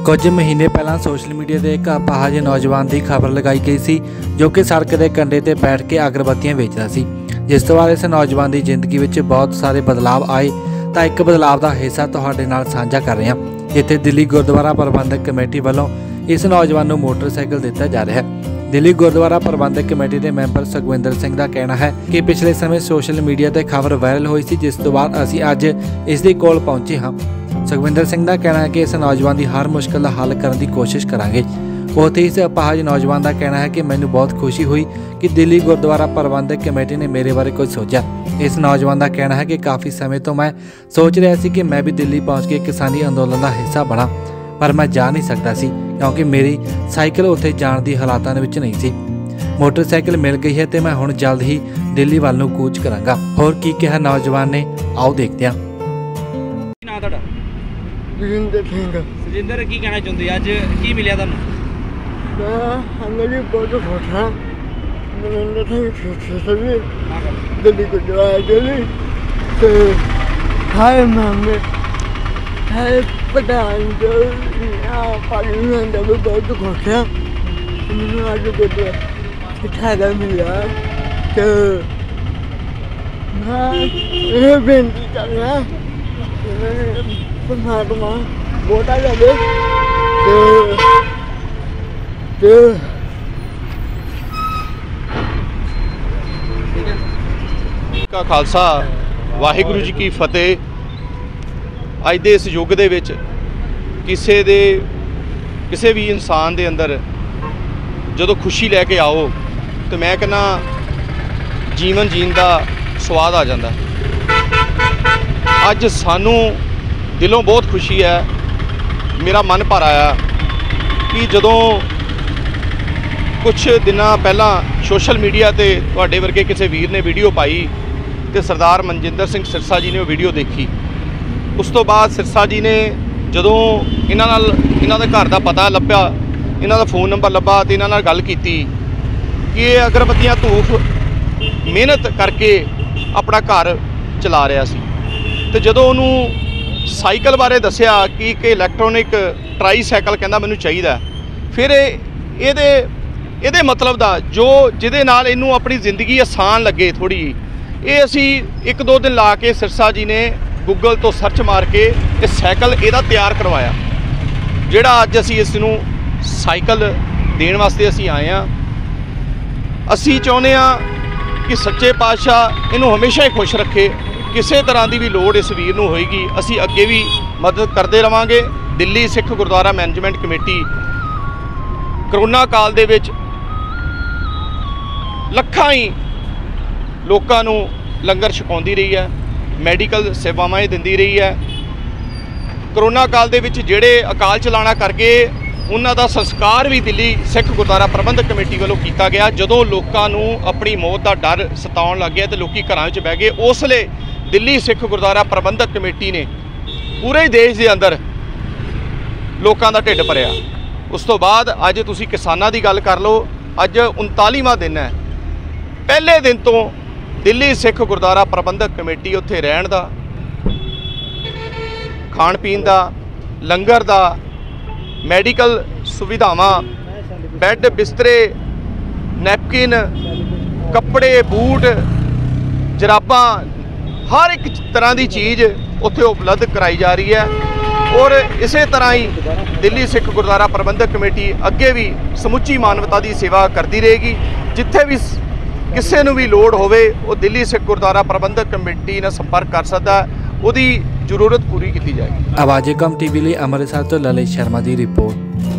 कुछ महीने पहला सोशल मीडिया ते एक अपाहज नौजवान की खबर लगाई गई सी जो कि सड़क के कंढे ते बैठ के अगरबत्तियां बेचदा सी। जिस तो बाद इस नौजवान की जिंदगी में बहुत सारे बदलाव आए तो एक बदलाव का हिस्सा तुहाडे नाल साझा कर रहे हैं, जिथे दिल्ली गुरुद्वारा प्रबंधक कमेटी वालों इस नौजवान को मोटरसाइकिल दिता जा रहा है। दिल्ली गुरुद्वारा प्रबंधक कमेटी के मैंबर सुखविंदर सिंह का कहना है कि पिछले समय सोशल मीडिया पर खबर वायरल हुई सी, जिस तो बाद असीं अज इसके कोल पहुंचे हाँ। सुखविंदर सिंह का कहना है कि इस नौजवान की हर मुश्किल का हल करने की कोशिश करांगे। उत्थे इस अपाहज नौजवान का कहना है कि मैनू बहुत खुशी हुई कि दिल्ली गुरुद्वारा प्रबंधक कमेटी ने मेरे बारे कुछ सोचा। इस नौजवान का कहना है कि काफ़ी समय तो मैं सोच रहा सी कि मैं भी दिल्ली पहुँच के किसानी अंदोलन का हिस्सा बना, पर मैं जा नहीं सकता सी क्योंकि मेरी साइकिल उत्थे जाण दी हालातां विच नहीं सी। मोटरसाइकिल मिल गई है तो मैं हुण जल्द ही दिल्ली वाल नूं कूच करांगा। होर की कहा नौजवान ने, आओ देखते हैं। सुजिंदर सिंह। सुजिंदर की कहना चाहते अज की मिलिया तुहानूं? मैं बहुत खुश हाँ। सुजिंदर सिंह सभी दिल्ली गुरुद्वारा दिल्ली तो हाय मामे हाय प्रधान जो पार्लियामेंट में बहुत खुश हाँ। मैंने आज गुरुद्वारा इठागा मिला तो मैं ये बेनती करना परमात्मा वोटा जावे का खालसा वाहिगुरू जी की फतेह। अज दे इस युग दे विच किसी भी इंसान दे अंदर जदों खुशी लैके आओ तो मैं कहना जीवन जीन का स्वाद आ जाता। अज सानू दिलों बहुत खुशी है, मेरा मन भर आया कि जदों कुछ दिन पहला सोशल मीडिया ते तुहाडे वर्गे किसी वीर ने वीडियो पाई तो सरदार मनजिंदर सिंह सिरसा जी ने वो वीडियो देखी। उस तो बाद सिरसा जी ने जदों इन्हां दे घर दा पता लभ्या, इन्हां दा फ़ोन नंबर लभा तो इन्हां नाल गल कीती कि ये अगरबत्तियां धूफ मेहनत करके अपना घर चला रहा सी। तो जदों उन्होंने साइकिल बारे दसिया कि एक इलैक्ट्रॉनिक ट्राईसाइकिल कहना मैनू चाहिए, फिर ये मतलब दा जो जिहदे नाल इनू अपनी जिंदगी आसान लगे थोड़ी, ये असी एक दो दिन ला के सिरसा जी ने गूगल तो सर्च मार के इस साइकिल इहदा तैयार करवाया, जिहड़ा अज असी इसनू साइकिल देण वास्ते असी आए हाँ। असी चाहुंदे हाँ कि सच्चे पातशाह इनू हमेशा ही खुश रखे। किसी तरह की भी लोड़ इस वीर नूं होएगी असी अगे भी मदद करते रहांगे। Delhi Sikh Gurdwara management committee corona काल दे विच लखां ही लोकां नूं लंगर छकाउंदी रही है, मैडिकल सेवावां दिंदी रही है। करोना काल दे विच जिहड़े अकाल चलाना करके उन्हां दा संस्कार भी दिल्ली सिख गुरुद्वारा प्रबंधक कमेटी वालों किया गया। जदों लोकां नूं अपनी मौत का डर सताउण लग गया तो लोग घरां विच बह गए, उसले दिल्ली सिख गुरुद्वारा प्रबंधक कमेटी ने पूरे देश के अंदर लोगों का ढिड भरिया। उस तो बाद अज तुसी किसानां दी गल कर लो, अज 39वां दिन है। पहले दिन तो दिल्ली सिख गुरुद्वारा प्रबंधक कमेटी उत्थे रहण दा, खाण पीण दा, लंगर दा, मैडिकल सुविधावां, बैड बिस्तरे, नैपकिन, कपड़े, बूट, जराबां, हर एक तरह की चीज़ उत्थे उपलब्ध कराई जा रही है। और इस तरह ही दिल्ली सिख गुरुद्वारा प्रबंधक कमेटी अगे भी समुची मानवता की सेवा करती रहेगी। जिथे भी किसी नूं भी लोड़ होवे वो दिल्ली सिख गुरुद्वारा प्रबंधक कमेटी ने संपर्क कर सकता है, उसकी जरूरत पूरी की जाएगी। आवाज़े कम टीवी लिए अमृतसर तो ललित शर्मा की रिपोर्ट।